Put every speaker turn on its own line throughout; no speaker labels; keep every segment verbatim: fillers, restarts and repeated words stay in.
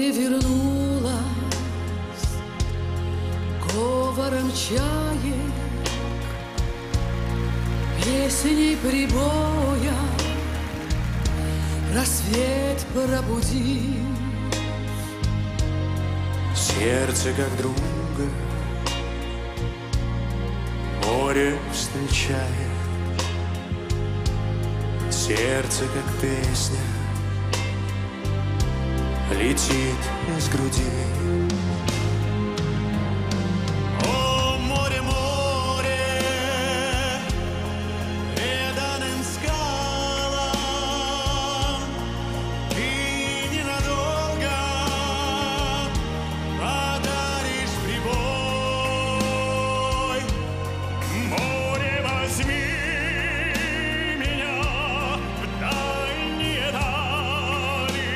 море вернулось говором чаек, песней прибоя, рассвет пробудил.
Сердце как друга море встречает, сердце как песня летит из груди. О, море, море, преданным скалам, ты ненадолго подаришь прибой. Море, возьми меня в дальние дали,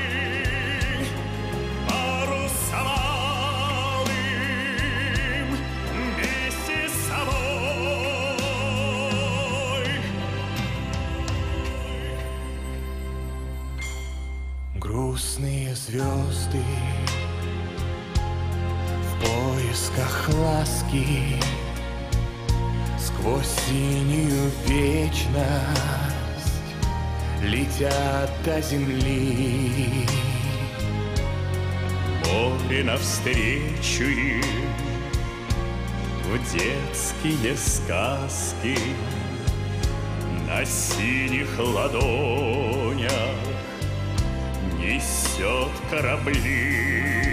парусовал им вместе с собой. Грустные звезды в поисках ласки сквозь синюю вечность летят до земли. Море навстречу им в детские сказки на синих ладонях несет корабли.